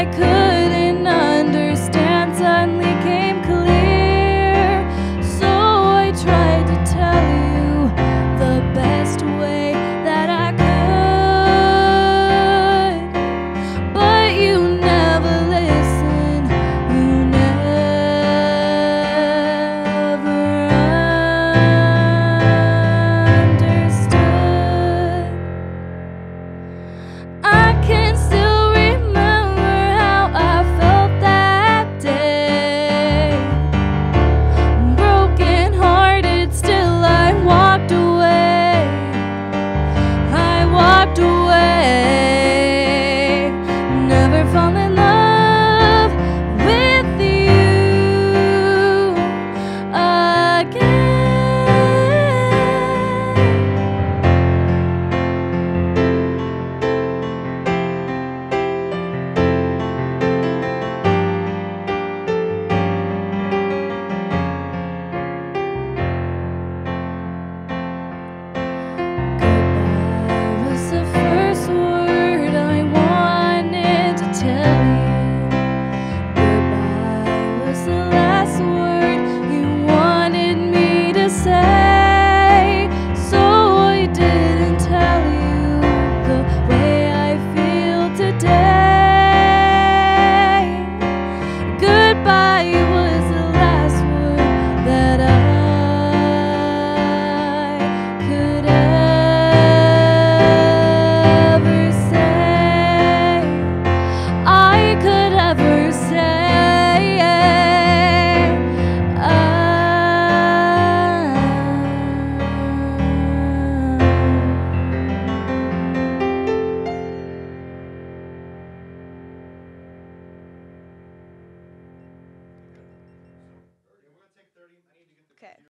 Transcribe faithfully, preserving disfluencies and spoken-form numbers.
I couldn't understand suddenly came clear. So I tried to tell you the best way that I could, but you never listened. You never understood. I can still remember how I felt that day. Broken hearted, still I walked away. I walked away. Never fall in love with you again. Goodbye was the first word I wanted to tell you. Goodbye was the last word you wanted me to say. So I didn't tell you the way I feel today. Goodbye was the last word that I could ever say. I could ever say. Okay.